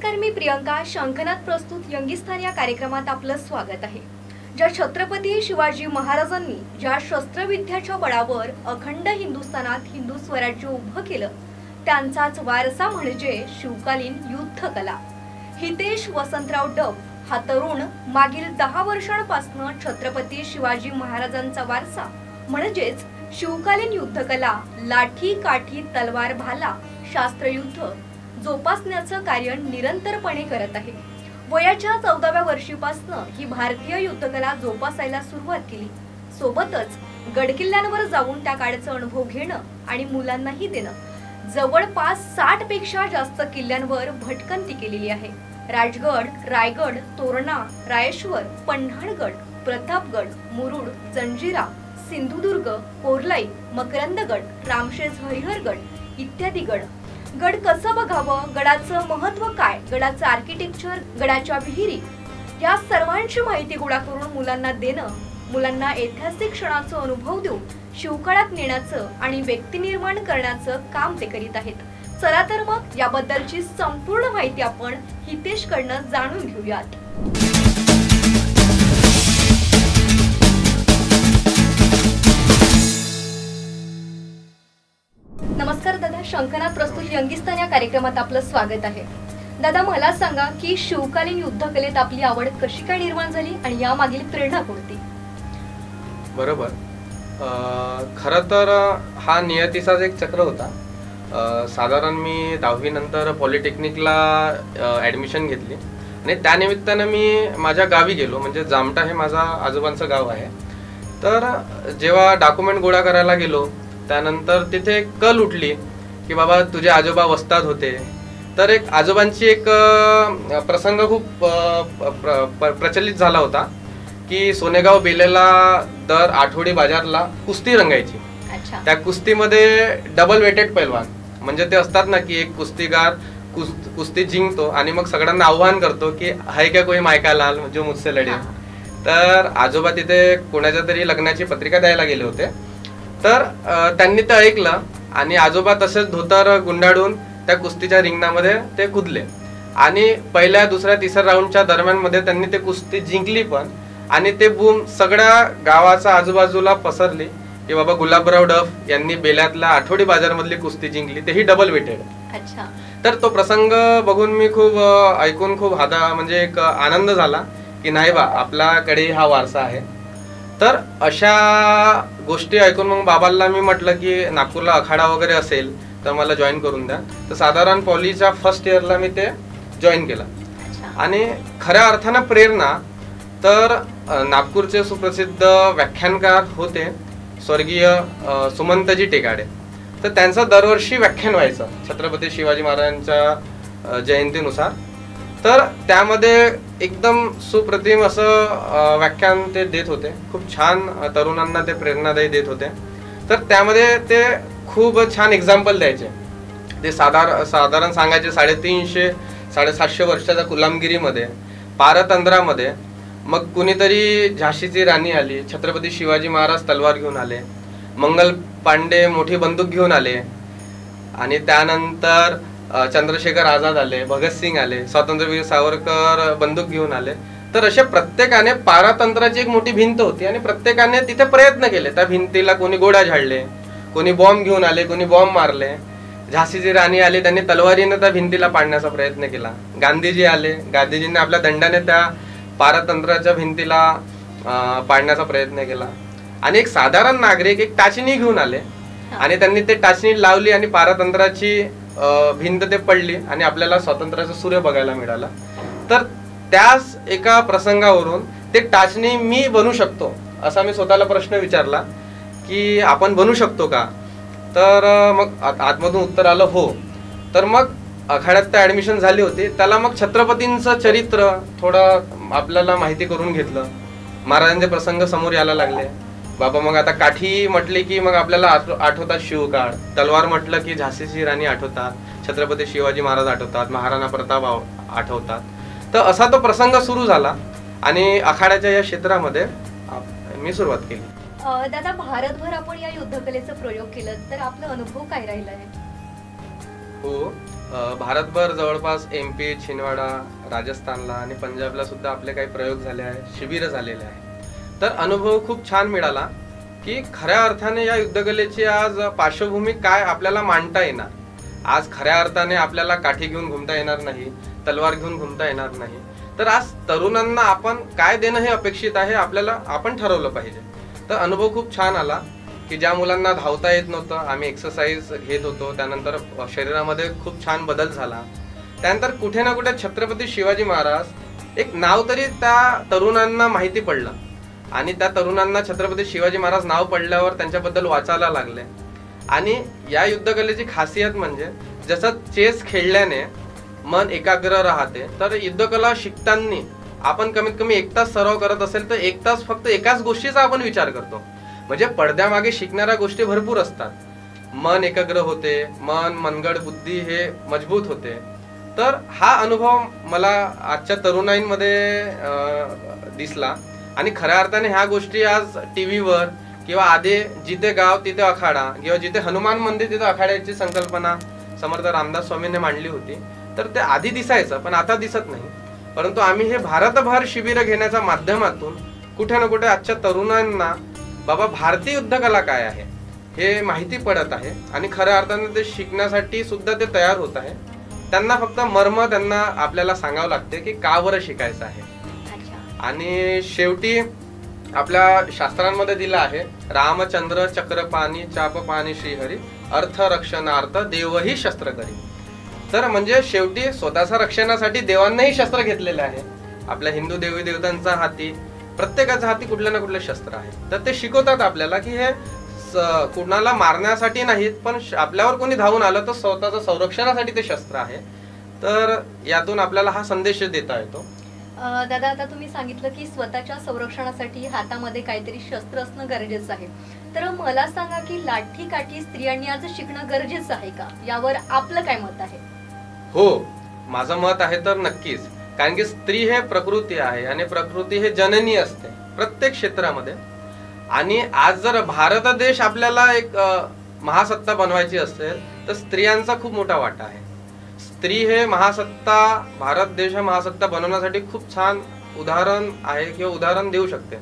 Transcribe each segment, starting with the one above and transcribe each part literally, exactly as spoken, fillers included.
नमस्कार, मी प्रियंका. शंखनाद प्रस्तुत यंगिस्थान या कार्यक्रमात आपलं स्वागत आहे. ज्या छत्रपती शिवाजी महाराजांनी ज्या शस्त्रविद्याच्या बळावर अखंड हिंदुस्थानात हिंदू स्वराज्य उभं केलं, त्यांचाच वारसा म्हणजे शिवकालीन युद्धकला. हितेश वसंतराव डब हा तरुण मागील दहा वर्षांपासून छत्रपती शिवाजी महाराजांचा वारसा म्हणजेच शिवकालीन युद्धकला, लाठी काठी तलवार भाला शास्त्रयुद्ध जोपासण्याचं कार्य निरंतरपणे करत आहे. वयाच्या चौदाव्या वर्षीपासून ही भारतीय युद्धकला जोपासायला सुरुवात केली. सोबतच गडकिल्ल्यांवर जाऊन त्या काळाचा अनुभव घेणं आणि मुलांनाही देणं. जवळपास साठ पेक्षा जास्त किल्ल्यांवर भटकंती केलेली आहे. राजगड, रायगड, तोरणा, रायेश्वर, पन्हाळगड, प्रतापगड, मुरुड, जंजिरा, सिंधुदुर्ग, कोर्लाई, मकरंदगड, रामशेज, हरिहरगड इत्यादी गड. गड कसं बघावं, गडाचं महत्व काय, गडाचं आर्किटेक्चर, गडाच्या विहिरी या सर्वांची माहिती गोळा करून मुलांना देणं, मुलांना ऐतिहासिक क्षणाचा अनुभव देऊन शिवकाळात नेण्याचं आणि व्यक्ती निर्माण करण्याचं काम ते करीत आहेत. चला तर मग याबद्दलची संपूर्ण माहिती आपण हितेश कडनं जाणून घेऊयात. नमस्कार दादा, शंखनाद प्रस्तुत यंगिस्थान या कार्यक्रमात आपलं स्वागत आहे. दादा, मला सांगा की शिवकालीन युद्धकलेत आपली आवड कशी काय निर्माण झाली आणि या मागील प्रेरणा कोणती? बरोबर, खरं तर हा नियतीचाच एक चक्र होता. साधारण मी दहावी नंतर पॉलिटेक्निकला ॲडमिशन घेतली आणि त्यानिमित्तानं मी माझ्या गावी गेलो. म्हणजे जामठा हे माझा आजोबांचं गाव आहे. तर जेव्हा डॉक्युमेंट गोळा करायला गेलो त्यानंतर तिथे एक कल उठली की बाबा तुझे आजोबा वस्ताद होते. तर एक आजोबांची एक प्रसंग खूप प्रचलित झाला होता की सोनेगाव बेलेला दर आठवडी बाजारला कुस्ती रंगायची. त्या कुस्तीमध्ये डबल वेटेड पैलवान म्हणजे ते असतात ना की एक कुस्तीगार कुस्ती जिंकतो आणि मग सगळ्यांना आव्हान करतो की है क्या कोई मायका लाल जो मुझसे लढे. तर आजोबा तिथे कोणाच्या तरी लग्नाची पत्रिका द्यायला गेले होते. तर त्यांनी ते ऐकलं आणि आजोबा तसेच धोतर गुंडाळून त्या कुस्तीच्या रिंगणामध्ये ते कुदले आणि पहिल्या दुसऱ्या तिसऱ्या राऊंडच्या दरम्यान मध्ये त्यांनी ते कुस्ती जिंकली पण. आणि ते बूम सगळ्या गावाच्या आजूबाजूला पसरली की बाबा गुलाबराव डफ यांनी बेल्यातल्या आठवडी बाजार मधली कुस्ती जिंकली, तेही डबल वेटेड. अच्छा. तर तो प्रसंग बघून मी खूप ऐकून खूप हादा म्हणजे एक आनंद झाला की नाही बा, आपल्याकडे हा वारसा आहे. तर अशा गोष्टी ऐकून मग बाबांना मी म्हटलं की नागपूरला अखाडा वगैरे असेल तर मला जॉईन करून द्या. तर साधारण पॉलीच्या फर्स्ट इयरला मी ते जॉईन केलं. आणि खऱ्या अर्थानं प्रेरणा तर नागपूरचे सुप्रसिद्ध व्याख्यानकार होते स्वर्गीय सुमंतजी टेकाडे. तर त्यांचं दरवर्षी व्याख्यान व्हायचं छत्रपती शिवाजी महाराजांच्या जयंतीनुसार. तर त्यामध्ये एकदम सुप्रतिम असं व्याख्यान ते देत होते. खूप छान तरुणांना ते प्रेरणादायी देत होते. तर त्यामध्ये ते खूप छान एक्झाम्पल द्यायचे. ते साधारण साधारण सांगायचे साडेतीनशे साडेसातशे वर्षाच्या गुलामगिरीमध्ये पारतंत्र्यामध्ये मग कुणीतरी झाशीची राणी आली, छत्रपती शिवाजी महाराज तलवार घेऊन आले, मंगल पांडे मोठी बंदूक घेऊन आले आणि त्यानंतर चंद्रशेखर आझाद आले, भगतसिंग आले, स्वातंत्र्यवीर सावरकर बंदूक घेऊन आले. तर अशा प्रत्येकाने पारतंत्र्याची एक मोठी भिंत होती आणि प्रत्येकाने तिथे प्रयत्न केले. त्या भिंतीला कोणी गोळ्या झाडले, कोणी बॉम्ब घेऊन आले, कोणी बॉम्ब मारले. झाशीची राणी आली, त्यांनी तलवारीने त्या भिंतीला पाडण्याचा प्रयत्न केला. गांधीजी आले, गांधीजींनी आपल्या दंडाने त्या पारतंत्र्याच्या भिंतीला पाडण्याचा प्रयत्न केला. आणि एक साधारण नागरिक एक टाचणी घेऊन आले आणि त्यांनी ते टाचणी लावली आणि पारतंत्र्याची भिंत ते पडली आणि आपल्याला स्वातंत्र्याचा सूर्य बघायला मिळाला. तर त्याच एका प्रसंगावरून ते टाचणी मी बनू शकतो असा मी स्वतःला प्रश्न विचारला की आपण बनू शकतो का. तर मग आतमधून उत्तर आलं हो. तर मग आखाड्यात त्या ऍडमिशन झाली होती. त्याला मग छत्रपतींचं चरित्र थोडं आपल्याला माहिती करून घेतलं. महाराजांचे प्रसंग समोर यायला लागले. बाबा मग आता काठी म्हटली की मग आपल्याला आठवतात शिवकाळ, तलवार म्हटलं की झाशीची राणी आठवतात, छत्रपती शिवाजी महाराज आठवतात, महाराणा प्रताप आठवतात. तर असा तो प्रसंग सुरू झाला आणि आखाड्याच्या या क्षेत्रामध्ये मी सुरुवात केली. दादा, भारतभर आपण या युद्धकलेचा प्रयोग केला तर आपला अनुभव काय राहिला आहे? हो, अ, भारतभर जवळपास एम पी, छिंदवाडा, राजस्थानला आणि पंजाबला सुद्धा आपले काही प्रयोग झाले आहेत, शिबिर झालेले आहे. तर अनुभव खूप छान मिळाला की खऱ्या अर्थाने या युद्धकलेची आज पार्श्वभूमी काय आपल्याला मांडता येणार. आज खऱ्या अर्थाने आपल्याला काठी घेऊन घुमता येणार नाही, तलवार घेऊन घुमता येणार नाही. तर आज तरुणांना आपण काय देणं हे अपेक्षित आहे आपल्याला आपण ठरवलं पाहिजे. तर अनुभव खूप छान आला की ज्या मुलांना धावता येत नव्हतं, आम्ही एक्सरसाइज घेत होतो, त्यानंतर शरीरामध्ये खूप छान बदल झाला. त्यानंतर कुठे ना कुठे छत्रपती शिवाजी महाराज एक नाव तरी त्या तरुणांना माहिती पडलं आणि त्या तरुणांना छत्रपती शिवाजी महाराज नाव पडल्यावर त्यांच्याबद्दल वाचायला लागले. आणि या युद्धकलेची खासियत म्हणजे जसं चेस खेळल्याने मन एकाग्र राहते, तर युद्धकला शिकताना आपण कमीत कमी एक तास सराव करत असेल तर एक तास फक्त एकाच गोष्टीचा आपण विचार करतो. म्हणजे पडद्यामागे शिकणाऱ्या गोष्टी भरपूर असतात. मन एकाग्र होते, मन मनगड बुद्धी हे मजबूत होते. तर हा अनुभव मला आजच्या तरुणाईंमध्ये दिसला आणि खऱ्या अर्थाने ह्या गोष्टी आज टीव्हीवर किंवा आधी जिथे गाव तिथे अखाडा किंवा जिथे हनुमान मंदिर तिथे अखाड्याची संकल्पना समर्थ रामदास स्वामींनी मांडली होती, तर ते आधी दिसायचं पण आता दिसत नाही. परंतु आम्ही हे भारतभर शिबिर घेण्याच्या माध्यमातून कुठे ना कुठे आजच्या तरुणांना बाबा भारतीय युद्धकला काय आहे हे माहिती पडत आहे आणि खऱ्या अर्थाने ते शिकण्यासाठी सुद्धा ते तयार होत आहे. त्यांना फक्त मर्म त्यांना आपल्याला सांगावं लागते की का बरं शिकायचं आहे. आणि शेवटी आपल्या शास्त्रांमध्ये दिलं आहे, रामचंद्र चक्रपाणी चापपाणी श्रीहरी अर्थ रक्षणार्थ देवही शस्त्र करी. तर म्हणजे शेवटी स्वतःच्या रक्षणासाठी देवांनाही शस्त्र घेतलेले आहे. आपल्या हिंदू देवी देवतांचा हाती प्रत्येकाच्या हाती कुठलं ना कुठलं शस्त्र आहे. तर ते शिकवतात आपल्याला की हे कुणाला मारण्यासाठी नाहीत, पण आपल्यावर कोणी धावून आलं तर स्वतःच्या संरक्षणासाठी ते शस्त्र आहे. तर यातून आपल्याला हा संदेश देता येतो. दादा, आता तुम्ही सांगितलं की स्वतःच्या संरक्षणासाठी हातामध्ये काहीतरी शस्त्र असणं गरजेचं आहे. तर मला सांगा की लाठी काठी स्त्रियांनी आज शिकणं गरजेचं आहे का, यावर आपलं काय मत आहे? हो, माझं मत आहे तर नक्कीच. कारण की स्त्री हे प्रकृती आहे आणि प्रकृती हे जननी असते प्रत्येक क्षेत्रामध्ये. आणि आज जर भारत देश आपल्याला एक महासत्ता बनवायची असेल तर स्त्रियांचा खूप मोठा वाटा आहे. स्त्री हे महासत्ता, भारत देश महासत्ता बनवण्यासाठी खूप छान उदाहरण आहे किंवा उदाहरण देऊ शकते.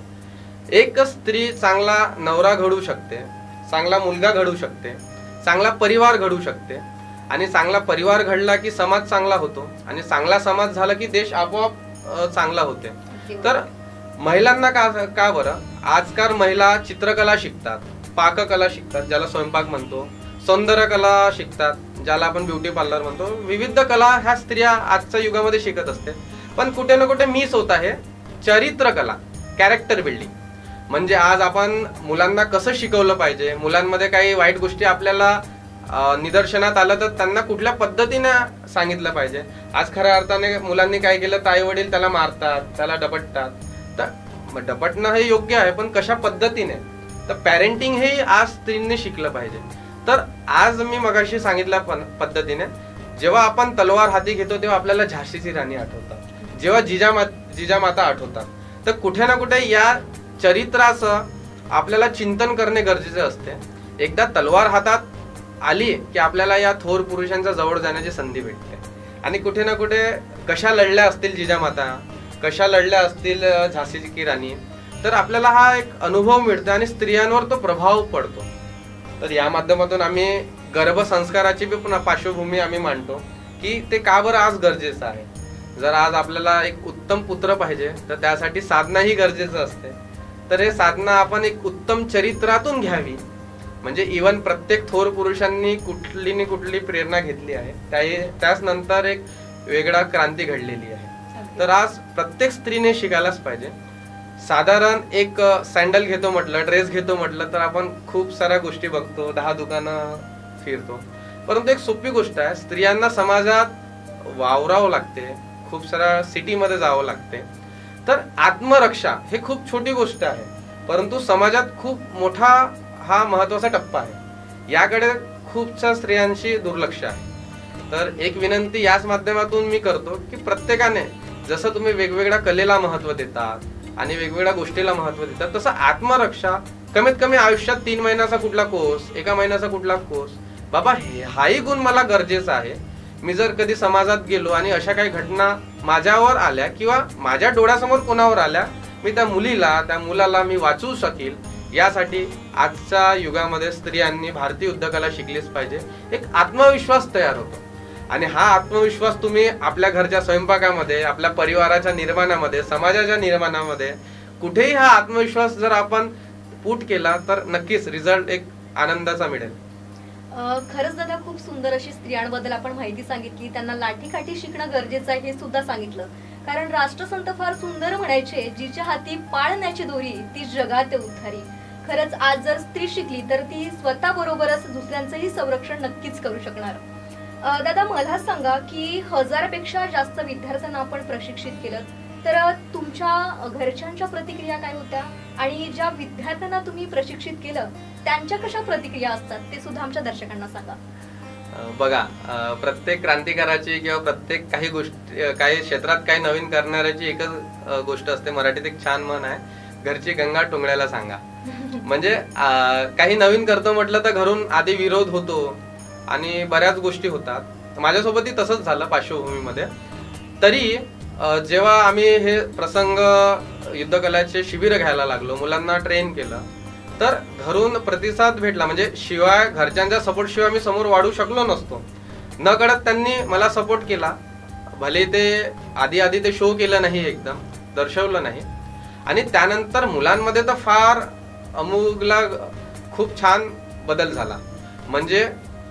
एक स्त्री चांगला नवरा घडू शकते, चांगला मुलगा घडू शकते, चांगला परिवार घडू शकते आणि चांगला परिवार घडला की समाज चांगला होतो आणि चांगला समाज झाला की देश आपोआप चांगला होते. तर महिलांना का का बरं आजकाल महिला चित्रकला शिकतात, पाककला शिकतात ज्याला स्वयंपाक म्हणतो, सौंदर्य कला शिकतात ज्याला आपण ब्युटी पार्लर म्हणतो. विविध कला ह्या स्त्रिया आजच्या युगामध्ये शिकत असते. पण कुठे ना कुठे मिस होत आहे चरित्रकला, कॅरेक्टर बिल्डिंग. म्हणजे आज आपण मुलांना कसं शिकवलं पाहिजे, मुलांमध्ये काही वाईट गोष्टी आपल्याला निदर्शनात आलं तर त्यांना कुठल्या पद्धतीने सांगितलं पाहिजे. आज खऱ्या अर्थाने मुलांनी काय केलं तर आई वडील त्याला मारतात, त्याला डपटतात. तर डपटणं हे योग्य आहे पण कशा पद्धतीने, तर पॅरेंटिंग हे आज स्त्रींनी शिकलं पाहिजे. तर आज मी मगाशी सांगितल्या पद्धतीने जेव्हा आपण तलवार हाती घेतो तेव्हा आपल्याला झाशीची राणी आठवतात, जेव्हा जिजामा जिजामाता आठवतात. तर कुठे ना कुठे या चरित्राचं आपल्याला चिंतन करणे गरजेचे असते. एकदा तलवार हातात आली की आपल्याला या थोर पुरुषांच्या जवळ जाण्याची संधी भेटते. आणि कुठे ना कुठे कशा लढल्या असतील जिजामाता, कशा लढल्या असतील झाशीची की राणी, तर आपल्याला हा एक अनुभव मिळतो आणि स्त्रियांवर तो प्रभाव पडतो. तर या माध्यमातून आम्ही गर्भसंस्काराची पण पार्श्वभूमी आम्ही मांडतो की ते का बरं आज गरजेचं आहे. जर आज आपल्याला एक उत्तम पुत्र पाहिजे तर त्यासाठी साधना ही गरजेचं असते. तर हे साधना आपण एक उत्तम चरित्रातून घ्यावी. म्हणजे इवन प्रत्येक थोर पुरुषांनी कुठली न कुठली प्रेरणा घेतली आहे, त्याच नंतर एक वेगळा क्रांती घडलेली आहे. तर आज प्रत्येक स्त्रीने शिकायलाच पाहिजे. साधारण एक सँडल घेतो म्हटलं, ड्रेस घेतो म्हटलं तर आपण खूप साऱ्या गोष्टी बघतो, दहा दुकानं फिरतो. परंतु एक सोपी गोष्ट आहे, स्त्रियांना समाजात वावरावं लागते, खूप साऱ्या सिटीमध्ये जावं लागते. तर आत्मरक्षा हे खूप छोटी गोष्ट आहे परंतु समाजात खूप मोठा हा महत्वाचा टप्पा आहे. याकडे खूपशा स्त्रियांशी दुर्लक्ष आहे. तर एक विनंती याच माध्यमातून मी करतो की प्रत्येकाने जसं तुम्ही वेगवेगळ्या कलेला महत्व देतात आणि वेगवेगळ्या गोष्टीला महत्व देतात, तसं आत्मरक्षा कमीत कमी आयुष्यात तीन महिन्याचा कुठला कोर्स, एका महिन्याचा कुठला कोर्स, बाबा हे हाही गुण मला गरजेचा आहे. मी जर कधी समाजात गेलो आणि अशा काही घटना माझ्यावर आल्या किंवा माझ्या डोळ्यासमोर कोणावर आल्या, मी त्या मुलीला त्या मुलाला मी वाचवू शकेल, यासाठी आजच्या युगामध्ये स्त्रियांनी भारतीय युद्धकला शिकलीच पाहिजे. एक आत्मविश्वास तयार होतो आणि हा आत्मविश्वास तुम्ही आपल्या घरच्या स्वयंपाकामध्ये, आपल्या परिवाराच्या निर्माणामध्ये, समाजाच्या निर्माणामध्ये कुठेही हा आत्मविश्वास जर आपण पुट केला तर नक्कीच रिझल्ट एक आनंदाचा मिळेल. खरंच दादा, खूप सुंदर अशी स्त्रियांबद्दल आपण माहिती सांगितली. त्यांना लाठीकाठी शिकणं गरजेचं आहे हे सुद्धा सांगितलं. कारण राष्ट्रसंत फार सुंदर म्हणायचे, जिच्या हाती पाळण्याची दोरी ती जगात उद्धारी. खरंच आज जर स्त्री शिकली तर ती स्वतः बरोबरच दुसऱ्यांचंही संरक्षण नक्कीच करू शकणार. दादा मला सांगा की हजारापेक्षा जास्त विद्यार्थ्यांना आपण प्रशिक्षित केलं, तर तुमच्या घरच्यांच्या प्रतिक्रिया काय होत्या आणि ज्या विद्यार्थ्यांना तुम्ही प्रशिक्षित केलं त्यांच्या कशा प्रतिक्रिया असतात ते सुद्धा आमच्या दर्शकांना सांगा. बघा, प्रत्येक क्रांतिकाराची किंवा प्रत्येक काही गोष्टी काही क्षेत्रात काही नवीन करणाऱ्याची एकच गोष्ट असते. मराठीत एक छान म्हण आहे, घरची गंगा टोंगळ्याला सांगा. म्हणजे काही नवीन करतो म्हटलं तर घरून आधी विरोध होतो आणि बऱ्याच गोष्टी होतात. माझ्यासोबतही तसंच झालं पार्श्वभूमीमध्ये. तरी जेव्हा आम्ही हे प्रसंग युद्धकलाचे शिबिर घ्यायला लागलो, मुलांना ट्रेन केलं, तर घरून प्रतिसाद भेटला. म्हणजे शिवाय घरच्यांच्या सपोर्ट शिवाय मी समोर वाढू शकलो नसतो. न कळत त्यांनी मला सपोर्ट केला. भले ते आधी आधी ते शो केलं नाही, एकदम दर्शवलं नाही. आणि त्यानंतर मुलांमध्ये तर फार अमूगला खूप छान बदल झाला. म्हणजे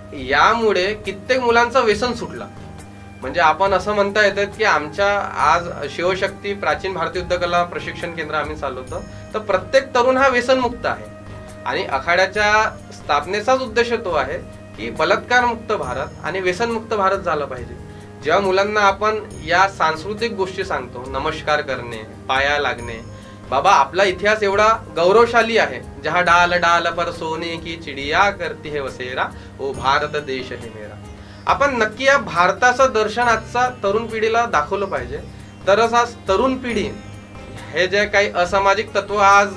यामुळे कित्येक मुलांचं व्यसन सुटलं. म्हणजे आपण असं म्हणता येतं की आमच्या आज शिवशक्ती प्राचीन भारतीय युद्धकला प्रशिक्षण केंद्र आम्ही चालवतो, तर प्रत्येक तरुण हा व्यसनमुक्त आहे. आणि आखाड्याच्या स्थापनेचाच उद्देश तो आहे की बलात्कार मुक्त भारत आणि व्यसनमुक्त भारत झालं पाहिजे. जेव्हा मुलांना आपण या सांस्कृतिक गोष्टी सांगतो, नमस्कार करणे, पाया लागणे, बाबा आपला इतिहास एवढा गौरवशाली आहे, जहा डाल डाल पर सोने की चिडिया करती है वसेरा, ओ भारत देश है मेरा. आपण नक्की या भारताचं दर्शन आजचा तरुण पिढीला दाखवलं पाहिजे. तरच आज तरुण पिढी हे जे काही असामाजिक तत्व आज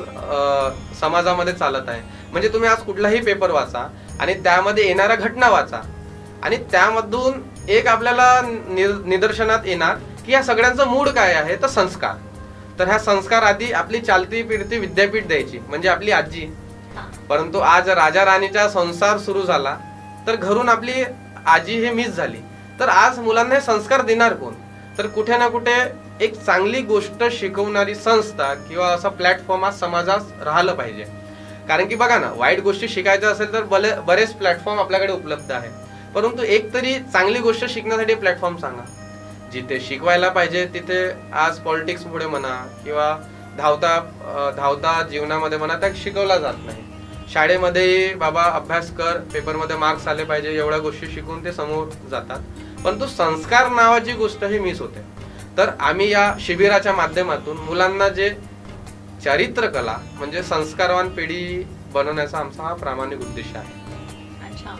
समाजामध्ये चालत आहे, म्हणजे तुम्ही आज कुठलाही पेपर वाचा आणि त्यामध्ये येणाऱ्या घटना वाचा आणि त्यामधून एक आपल्याला निदर्शनात येणार की या सगळ्यांचं मूळ काय आहे, तर संस्कार. तर ह्या संस्कार आधी आपली चालती फिरती विद्यापीठ द्यायची, म्हणजे आपली आजी. परंतु आज राजा राणीचा संसार सुरू झाला तर घरून आपली आजी हे मिस झाली. तर आज मुलांना हे संस्कार देणार कोण? तर कुठे ना कुठे एक चांगली गोष्ट शिकवणारी संस्था किंवा असा प्लॅटफॉर्म आज समाजात राहिलं पाहिजे. कारण की बघा ना, वाईट गोष्टी शिकायच्या असेल तर बरेच प्लॅटफॉर्म आपल्याकडे उपलब्ध आहे. परंतु एक तरी चांगली गोष्ट शिकण्यासाठी प्लॅटफॉर्म सांगा. जिथे शिकवायला पाहिजे तिथे आज पॉलिटिक्स मुळे म्हणा किंवा धावता धावता जीवनामध्ये म्हणा त्या शिकवला जात नाही. शाळेमध्ये बाबा अभ्यास कर, पेपरमध्ये मार्क्स आले पाहिजे, एवढ्या गोष्टी शिकून ते समोर जातात. परंतु संस्कार नावाची गोष्ट ही मिस होते. तर आम्ही या शिबिराच्या माध्यमातून मुलांना जे चारित्र्यकला म्हणजे संस्कारवान पिढी बनवण्याचा आमचा हा प्रामाणिक उद्देश आहे. अच्छा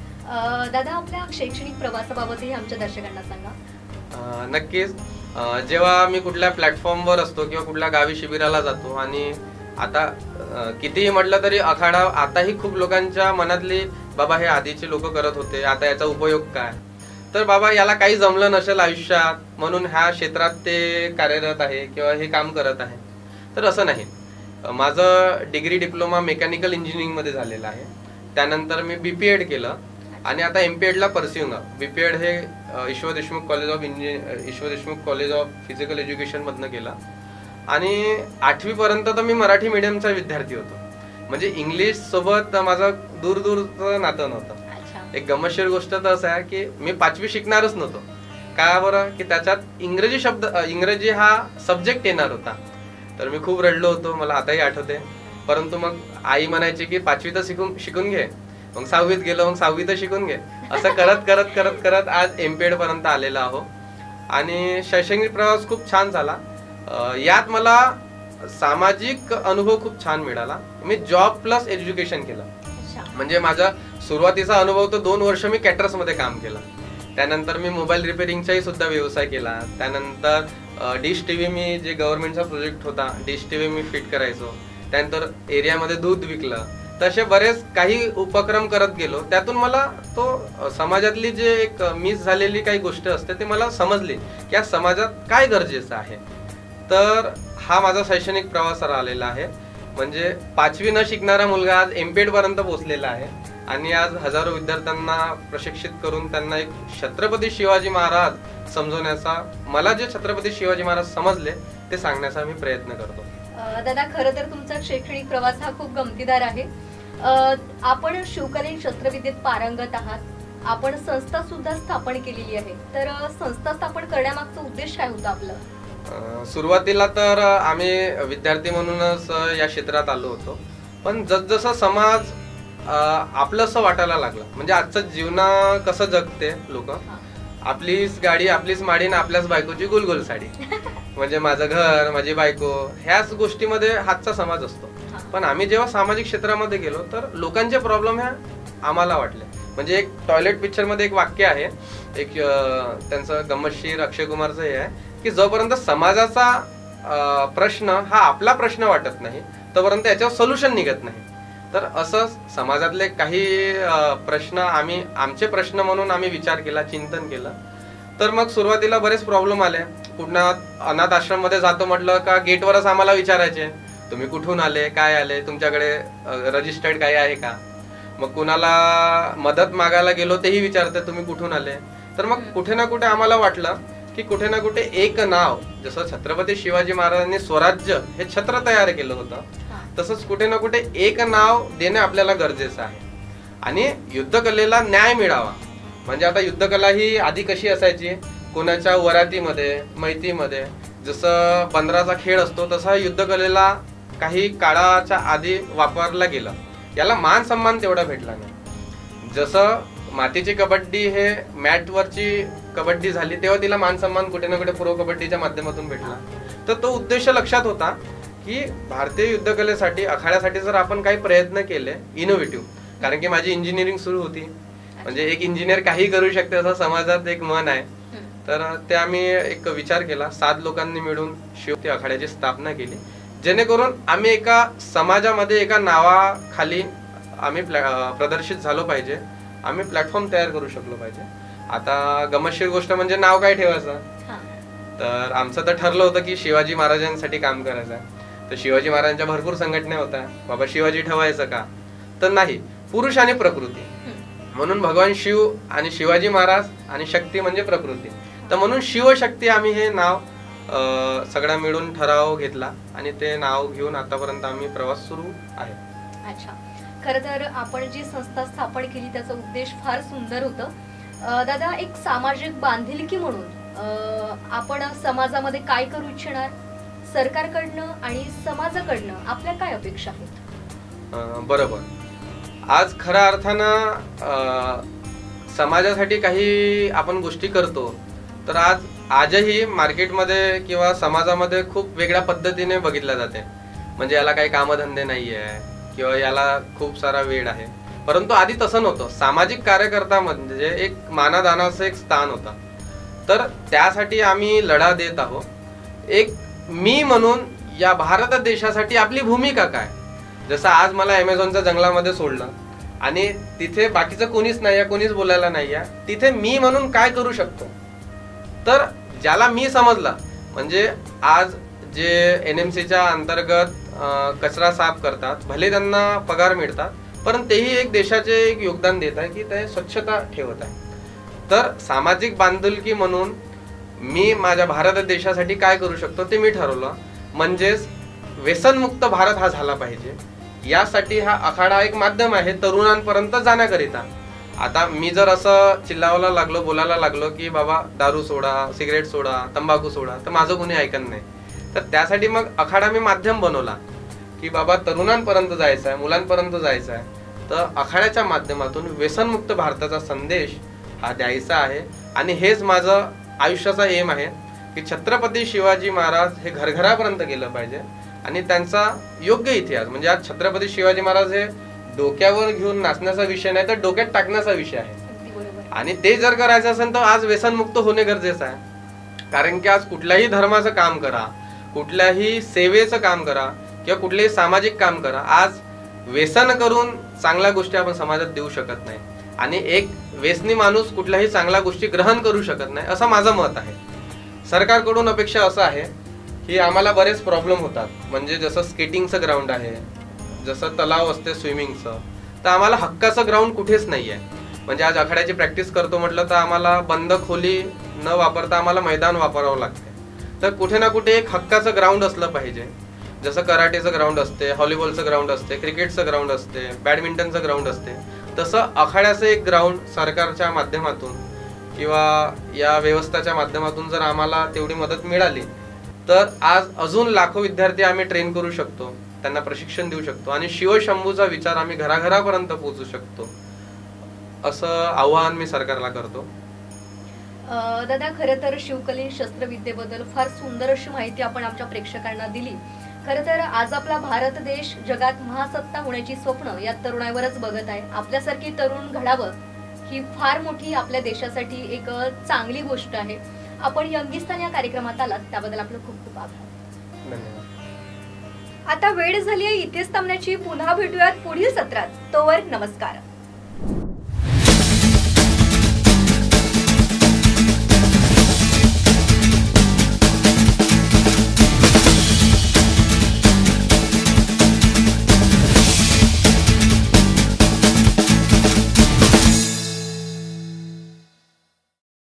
दादा, आपल्या शैक्षणिक प्रवासाबाबतही आमच्या दर्शकांना सांगा. नक्कीच. जेव्हा मी कुठल्या प्लॅटफॉर्मवर असतो किंवा कुठल्या गावी शिबिराला जातो आणि आता कितीही म्हटलं तरी आखाडा आताही खूप लोकांच्या मनातली, बाबा हे आधीचे लोक करत होते, आता याचा उपयोग काय? तर बाबा याला काही जमलं नसेल आयुष्यात म्हणून ह्या क्षेत्रात ते कार्यरत आहे किंवा हे काम करत आहे. तर असं नाही. माझं डिग्री डिप्लोमा मेकॅनिकल इंजिनिअरिंग मध्ये झालेलं आहे. त्यानंतर मी बीपीएड केलं आणि आता एमपीएडला परस्यूइंग. बीपीएड हे Ishwar Deshmukh college of engineer Ishwar Deshmukh college of physical education मधनं केलं. आणि आठवी पर्यंत तर मी मराठी मीडियमचा विद्यार्थी होतो. म्हणजे इंग्लिश सोबत माझं दूर दूरचं नातं नव्हतं. एक गमतशीर गोष्ट तर असं आहे की मी पाचवी शिकणारच नव्हतो. का बरं? की त्याच्यात इंग्रजी शब्द इंग्रजी हा सब्जेक्ट येणार होता. तर मी खूप रडलो होतो, मला आताही आठवते. परंतु मग आई म्हणायची की पाचवी तर शिकून शिकून घे, मग सहावीत गेलो, मग सहावी तर शिकून घे. असं करत करत करत करत आज एमपीएड पर्यंत आलेलो आहो. आणि शैक्षणिक प्रवास खूप छान झाला. यात मला सामाजिक अनुभव खूप छान मिळाला. मी जॉब प्लस एज्युकेशन केलं. म्हणजे माझा सुरुवातीचा अनुभव तो दोन वर्ष मी कॅटरर्स मध्ये काम केलं. त्यानंतर मी मोबाईल रिपेअरिंगचाही सुद्धा व्यवसाय केला. त्यानंतर डिश टीव्ही, मी जे गव्हर्नमेंटचा प्रोजेक्ट होता डिश टीव्ही मी फिट करायचो. त्यानंतर एरियामध्ये दूध विकलं. तसे बरेच काही उपक्रम करत गेलो. त्यातून मला तो समाजातली जे एक मिस झालेली काही गोष्ट असते ते मला समजली की या समाजात काय गरजेचं आहे. तर हा माझा शैक्षणिक प्रवास राहिलेला आहे. म्हणजे पाचवी न शिकणारा मुलगा आज एमपेड पर्यंत पोहोचलेला आहे आणि आज हजारो विद्यार्थ्यांना प्रशिक्षित करून त्यांना एक छत्रपती शिवाजी महाराज समजवण्याचा, मला जे छत्रपती शिवाजी महाराज समजले ते सांगण्याचा मी प्रयत्न करतो. दादा, खरं तर तुमचा शैक्षणिक प्रवास हा खूप गमतीदार आहे. आपण शिवकालीन शस्त्रविद्येत पारंगत आहात. आपण संस्था सुद्धा स्थापन केलेली आहे. तर संस्था स्थापन करण्यामागचा उद्देश काय होता आपला? सुरुवातीला तर आम्ही विद्यार्थी म्हणूनच या क्षेत्रात आलो होतो. पण जसजसा समाज आपलंसं वाटायला लागला, म्हणजे आजचं जीवना कसं जगते लोक, आपलीच गाडी आपलीच माडी ना आपल्याच बायकोची गुलगुल साडी, म्हणजे माझं घर माझी बायको, ह्याच गोष्टीमध्ये हातचा समाज असतो. पण आम्ही जेव्हा सामाजिक क्षेत्रामध्ये गेलो तर लोकांचे प्रॉब्लेम ह्या आम्हाला वाटले. म्हणजे एक टॉयलेट पिक्चर मध्ये एक वाक्य आहे, एक त्यांचं गंमतशीर अक्षय कुमारचं हे आहे की जोपर्यंत समाजाचा प्रश्न हा आपला प्रश्न वाटत नाही तोपर्यंत याच्यावर सोल्युशन निघत नाही. तर असं समाजातले काही प्रश्न आम्ही आमचे प्रश्न म्हणून आम्ही विचार केला, चिंतन केलं. तर मग सुरुवातीला बरेच प्रॉब्लेम आले. कुठला अनाथ आश्रम मध्ये जातो म्हटलं का गेटवरच आम्हाला विचारायचे तुम्ही कुठून आले, काय आले, तुमच्याकडे रजिस्टर्ड काही आहे का. मग कुणाला मदत मागायला गेलो तेही विचारते तुम्ही कुठून आले. तर मग कुठे ना कुठे आम्हाला वाटलं की कुठे ना कुठे एक नाव, जसं छत्रपती शिवाजी महाराजांनी स्वराज्य हे छत्र तयार केलं होतं, तसंच कुठे ना कुठे एक नाव देणे आपल्याला गरजेचं आहे. आणि युद्धकलेला न्याय मिळावा. म्हणजे आता युद्धकला ही आधी कशी असायची, कोणाच्या वरातीमध्ये मैतीमध्ये जसं बंदराचा खेळ असतो तसा युद्धकलेला काही काळाच्या आधी वापरला गेला. याला मान सन्मान तेवढा भेटला नाही. जसं मातीची कबड्डी हे मॅटवरची कबड्डी झाली तेव्हा तिला मान सन्मान कुठे ना कुठे प्रो कबड्डीच्या माध्यमातून भेटला. तर तो उद्देश लक्षात होता की भारतीय युद्धकलेसाठी, आखाड्यासाठी जर आपण काही प्रयत्न केले इनोव्हेटिव्ह, कारण की माझी इंजिनिअरिंग सुरू होती, म्हणजे एक इंजिनियर काही करू शकते असं समाजात एक मन आहे. तर ते आम्ही एक विचार केला, सात लोकांनी मिळून शिव आखाड्याची स्थापना केली, जेणेकरून आम्ही एका समाजामध्ये एका नावाखाली आम्ही प्रदर्शित झालो पाहिजे, आम्ही प्लॅटफॉर्म तयार करू शकलो पाहिजे. आता गमतशीर गोष्ट म्हणजे नाव काय ठेवायचं, तर आमचं तर ठरलं होतं की शिवाजी महाराजांसाठी काम करायचं. तर शिवाजी महाराजांच्या भरपूर संघटना होत्या, बाबा शिवाजी ठेवायचं का, तर नाही, पुरुष आणि प्रकृती, म्हणून भगवान शिव आणि शिवाजी महाराज आणि शक्ती म्हणजे प्रकृती. तर म्हणून शिवशक्ती आम्ही हे नाव सगळा मिळून ठराव घेतला आणि ते नाव घेऊन आतापर्यंत आम्ही प्रवास सुरू आहे. अच्छा, खरं तर आपण जी संस्था स्थापन केली त्याचा उद्देश फार सुंदर होतं. दादा, एक सामाजिक बांधिलकी म्हणून आपण समाजामध्ये काय करू इच्छिणार, सरकारकडनं आणि समाजाकडनं आपल्या काय अपेक्षा आहेत? बरोबर, आज खऱ्या अर्थानं समाजासाठी काही आपण गोष्टी करतो तर आज आजही मार्केटमध्ये किंवा समाजामध्ये खूप वेगळ्या पद्धतीने बघितल्या जाते. म्हणजे याला काही कामधंदे नाही आहे किंवा याला खूप सारा वेळ आहे. परंतु आधी तसं नव्हतं. सामाजिक कार्यकर्ता म्हणजे एक मानादानाचं एक स्थान होता. तर त्यासाठी आम्ही लढा देत आहोत. एक मी म्हणून या भारत देशासाठी आपली भूमिका काय. जसं आज मला अमेझॉनच्या जंगलामध्ये सोडलं आणि तिथे बाकीचं कोणीच नाही आहे, कोणीच बोलायला नाही आहे, तिथे मी म्हणून काय करू शकतो. तर ज्याला मी समजला, म्हणजे आज जे एन एम सीच्या अंतर्गत कचरा साफ करतात, भले त्यांना पगार मिळतात, पण तेही एक देशाचे एक योगदान देत आहे की ते स्वच्छता ठेवत आहे. तर सामाजिक बांधिलकी म्हणून मी माझ्या भारत देशासाठी काय करू शकतो ते मी ठरवलं. म्हणजेच व्यसनमुक्त भारत हा झाला पाहिजे. यासाठी हा आखाडा एक माध्यम आहे तरुणांपर्यंत जाण्याकरिता. आता मी जर असं चिल्लावायला लागलो, बोलायला लागलो की बाबा दारू सोडा, सिगरेट सोडा, तंबाखू सोडा, तर माझं कोणी ऐकत नाही. तर त्यासाठी मग आखाडा मी माध्यम बनवला की बाबा तरुणांपर्यंत जायचं आहे, मुलांपर्यंत जायचं आहे. तर आखाड्याच्या माध्यमातून व्यसनमुक्त भारताचा संदेश हा द्यायचा आहे. आणि हेच माझं आयुष्याचा एम आहे की छत्रपती शिवाजी महाराज हे घरघरापर्यंत गेलं पाहिजे. आणि त्यांचा योग्य इतिहास, म्हणजे आज छत्रपती शिवाजी महाराज हे डोक्यावर घेऊन नाचण्याचा विषय नाही तर डोक्यात टाकण्याचा विषय आहे. आणि ते जर करायचं असेल तर आज व्यसनमुक्त होणे गरजेचं आहे. कारण की आज कुठल्याही धर्माचं काम करा, कुठल्याही सेवेचं काम करा किंवा कुठलेही सामाजिक काम करा, आज व्यसन करून चांगल्या गोष्टी आपण समाजात देऊ शकत नाही आणि एक व्यसनी माणूस कुठल्याही चांगल्या गोष्टी ग्रहण करू शकत नाही, असं माझं मत आहे. सरकारकडून अपेक्षा असं आहे की आम्हाला बरेच प्रॉब्लेम होतात, म्हणजे जसं स्केटिंगचं ग्राउंड आहे, जसं तलाव असते स्विमिंगचं, तर आम्हाला हक्काचं ग्राउंड कुठेच नाही आहे. म्हणजे आज आखाड्याची प्रॅक्टिस करतो म्हटलं तर आम्हाला बंद खोली न वापरता आम्हाला मैदान वापरावं लागते. तर कुठे ना कुठे एक हक्काचं ग्राउंड असलं पाहिजे. जसं कराटेचं ग्राउंड असते, व्हॉलीबॉलचं ग्राउंड असते, क्रिकेटचं ग्राउंड असते, बॅडमिंटनचं ग्राउंड असते, तसं आखाड्याचं एक ग्राउंड सरकारच्या माध्यमातून किंवा या व्यवस्थेच्या माध्यमातून जर आम्हाला तेवढी मदत मिळाली तर आज अजून लाखो विद्यार्थी आम्ही ट्रेन करू शकतो, त्यांना प्रशिक्षण देऊ शकतो आणि शिवशंभूचा विचार आम्ही घराघरापर्यंत पोहोचू शकतो, असं आव्हान मी सरकारला करतो. दादा, खरं तर शिवकालीन शस्त्रविद्येबद्दल फार सुंदर अशी माहिती आपण आमच्या प्रेक्षकांना दिली. खरं तर आज आपला भारत देश जगात महासत्ता होण्याची स्वप्न या तरुणाईवरच बघत आहे. आपल्यासारखी तरुण घडावं ही फार मोठी आपल्या देशासाठी एक चांगली गोष्ट आहे. आपण यंगिस्तान या कार्यक्रमात आलात त्याबद्दल आपलं खूप खूप आभार. धन्यवाद. आता वेळ झाली आहे इथेच थांबण्याची. पुन्हा भेटूयात पुढील सत्रात. तोवर नमस्कार.